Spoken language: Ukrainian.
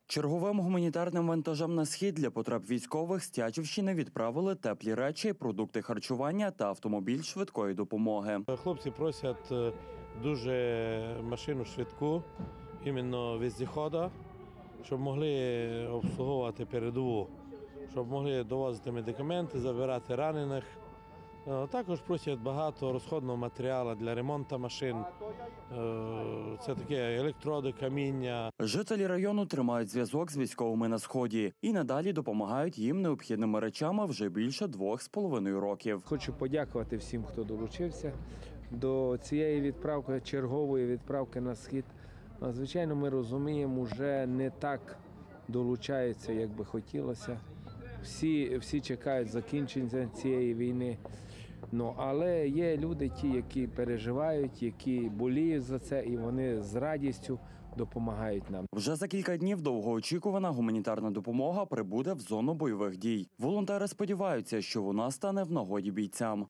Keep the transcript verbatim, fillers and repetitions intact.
Черговим гуманітарним вантажем на схід для потреб військових з Тячівщини відправили теплі речі, продукти харчування та автомобіль швидкої допомоги. Хлопці просять дуже машину швидку, іменно вездехода, щоб могли обслуговувати передову, щоб могли довозити медикаменти, забирати ранених. Також просять багато розходного матеріалу для ремонту машин. Це таке електроди, каміння. Жителі району тримають зв'язок з військовими на Сході і надалі допомагають їм необхідними речами вже більше двох з половиною років. Хочу подякувати всім, хто долучився до цієї відправки, чергової відправки на Схід. Звичайно, ми розуміємо, вже не так долучаються, як би хотілося. Всі, всі чекають закінчення цієї війни. Ну, але є люди, ті, які переживають, які боліють за це, і вони з радістю допомагають нам. Вже за кілька днів довгоочікувана гуманітарна допомога прибуде в зону бойових дій. Волонтери сподіваються, що вона стане в нагоді бійцям.